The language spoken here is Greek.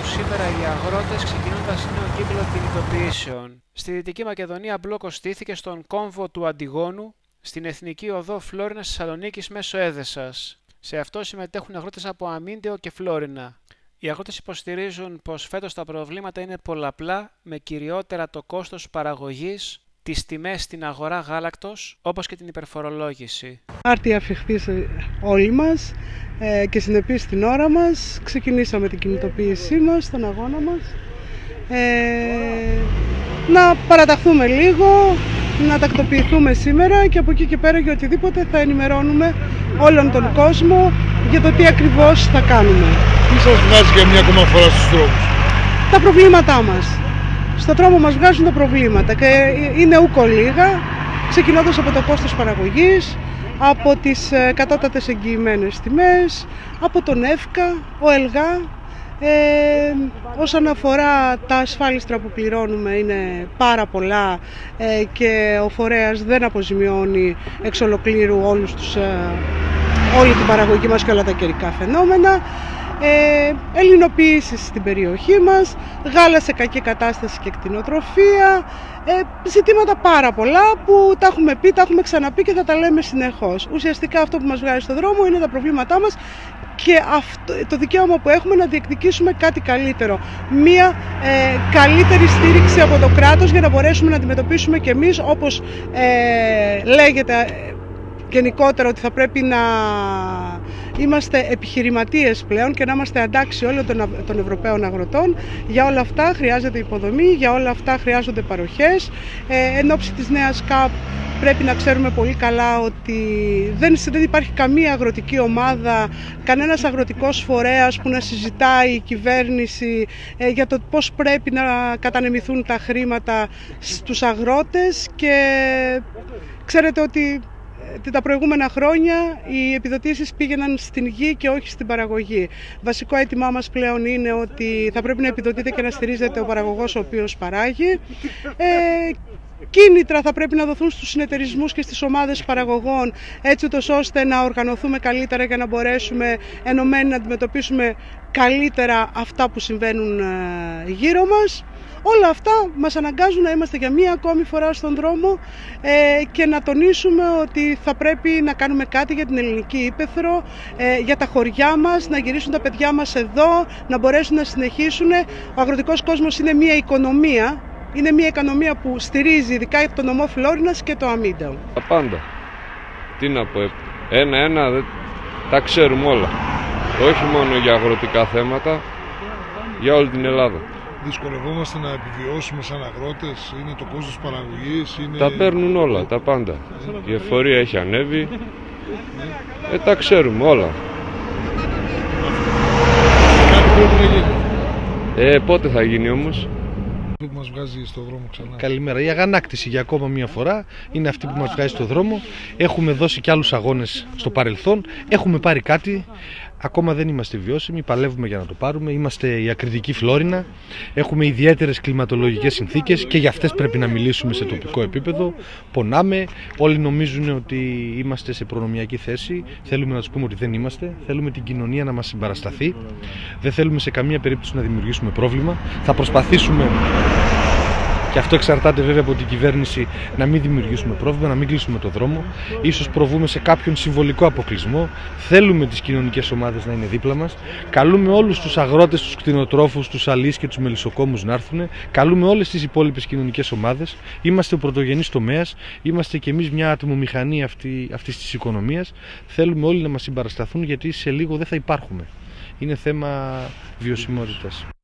σήμερα οι αγρότες ξεκινώντας νέο κύκλο κινητοποιήσεων. Στη Δυτική Μακεδονία μπλόκο στήθηκε στον κόμβο του Αντιγόνου, στην Εθνική Οδό Φλόρινας Θεσσαλονίκης μέσω Έδεσας. Σε αυτό συμμετέχουν αγρότες από Αμίντεο και Φλόρινα. Οι αγρότες υποστηρίζουν πως φέτος τα προβλήματα είναι πολλαπλά, με κυριότερα το κόστος παραγωγής, τις τιμές στην αγορά γάλακτος, όπως και την υπερφορολόγηση. Άρτια αφιχθείς όλοι μας και συνεπείς στην ώρα μας. Ξεκινήσαμε την κινητοποίησή μας, τον αγώνα μας. Να παραταχθούμε λίγο, να τακτοποιηθούμε σήμερα και από εκεί και πέρα για οτιδήποτε θα ενημερώνουμε όλον τον κόσμο για το τι ακριβώς θα κάνουμε. Τι σας βγάζει για μια ακόμα φορά στους δρόμους? Τα προβλήματά μας. Στον δρόμο μας βγάζουν τα προβλήματα και είναι ούκο λίγα, ξεκινώντας από το κόστος παραγωγής, από τις κατώτατες εγγυημένες τιμές, από τον ΕΦΚΑ, ο ΕΛΓΑ. Όσον αφορά τα ασφάλιστρα που πληρώνουμε είναι πάρα πολλά και ο φορέας δεν αποζημιώνει εξ ολοκλήρου όλη την παραγωγή μας και όλα τα καιρικά φαινόμενα. Ελληνοποίηση στην περιοχή μας, γάλα σε κακή κατάσταση και κτηνοτροφία, ζητήματα πάρα πολλά που τα έχουμε πει, τα έχουμε ξαναπεί και θα τα λέμε συνεχώς. Ουσιαστικά αυτό που μας βγάζει στον δρόμο είναι τα προβλήματά μας και το δικαίωμα που έχουμε να διεκδικήσουμε κάτι καλύτερο. Μία καλύτερη στήριξη από το κράτος για να μπορέσουμε να αντιμετωπίσουμε και εμείς, όπως λέγεται γενικότερα, ότι θα πρέπει να είμαστε επιχειρηματίες πλέον και να είμαστε αντάξιοι όλων των Ευρωπαίων αγροτών. Για όλα αυτά χρειάζεται υποδομή, για όλα αυτά χρειάζονται παροχές. Εν ώψη της νέας ΚΑΠ πρέπει να ξέρουμε πολύ καλά ότι δεν υπάρχει καμία αγροτική ομάδα, κανένας αγροτικός φορέας που να συζητάει η κυβέρνηση για το πώς πρέπει να κατανεμηθούν τα χρήματα στους αγρότες, και ξέρετε ότι τα προηγούμενα χρόνια οι επιδοτήσεις πήγαιναν στην γη και όχι στην παραγωγή. Βασικό αίτημά μας πλέον είναι ότι θα πρέπει να επιδοτείται και να στηρίζεται ο παραγωγός ο οποίος παράγει. Κίνητρα θα πρέπει να δοθούν στους συνεταιρισμούς και στις ομάδες παραγωγών, έτσι ώστε να οργανωθούμε καλύτερα για να μπορέσουμε ενωμένοι να αντιμετωπίσουμε καλύτερα αυτά που συμβαίνουν γύρω μας. Όλα αυτά μας αναγκάζουν να είμαστε για μία ακόμη φορά στον δρόμο και να τονίσουμε ότι θα πρέπει να κάνουμε κάτι για την ελληνική ύπαιθρο, για τα χωριά μας, να γυρίσουν τα παιδιά μας εδώ, να μπορέσουν να συνεχίσουν. Ο αγροτικός κόσμος είναι μία οικονομία. Είναι μια οικονομία που στηρίζει ειδικά το νομό Φλόρινας και το Αμίντεο. Τα πάντα. Τι να πω, ένα-ένα τα ξέρουμε όλα. Όχι μόνο για αγροτικά θέματα, για όλη την Ελλάδα. Δυσκολευόμαστε να επιβιώσουμε σαν αγρότες, είναι το κόστος παραγωγής, είναι... Τα παίρνουν όλα, τα πάντα. Η εφορία έχει ανέβει, τα ξέρουμε όλα. Κάτι πρέπει να γίνει. Πότε θα γίνει όμως? Που μας βγάζει στο δρόμο ξανά. Καλημέρα. Η αγανάκτηση για ακόμα μία φορά είναι αυτή που μας βγάζει στο δρόμο. Έχουμε δώσει και άλλους αγώνες στο παρελθόν. Έχουμε πάρει κάτι. Ακόμα δεν είμαστε βιώσιμοι. Παλεύουμε για να το πάρουμε. Είμαστε η ακριτική Φλόρινα. Έχουμε ιδιαίτερες κλιματολογικές συνθήκες και για αυτές πρέπει να μιλήσουμε σε τοπικό επίπεδο. Πονάμε. Όλοι νομίζουν ότι είμαστε σε προνομιακή θέση. Θέλουμε να τους πούμε ότι δεν είμαστε. Θέλουμε την κοινωνία να μας συμπαρασταθεί. Δεν θέλουμε σε καμία περίπτωση να δημιουργήσουμε πρόβλημα. Θα προσπαθήσουμε. Και αυτό εξαρτάται βέβαια από την κυβέρνηση, να μην δημιουργήσουμε πρόβλημα, να μην κλείσουμε το δρόμο. Ίσως προβούμε σε κάποιον συμβολικό αποκλεισμό. Θέλουμε τις κοινωνικές ομάδες να είναι δίπλα μας. Καλούμε όλους τους αγρότες, τους κτηνοτρόφους, τους αλείς και τους μελισσοκόμους να έρθουν. Καλούμε όλες τις υπόλοιπες κοινωνικές ομάδες. Είμαστε ο πρωτογενής τομέας. Είμαστε κι εμείς μια ατμομηχανή αυτής της οικονομίας. Θέλουμε όλοι να μας συμπαρασταθούν, γιατί σε λίγο δεν θα υπάρχουμε. Είναι θέμα βιωσιμότητας.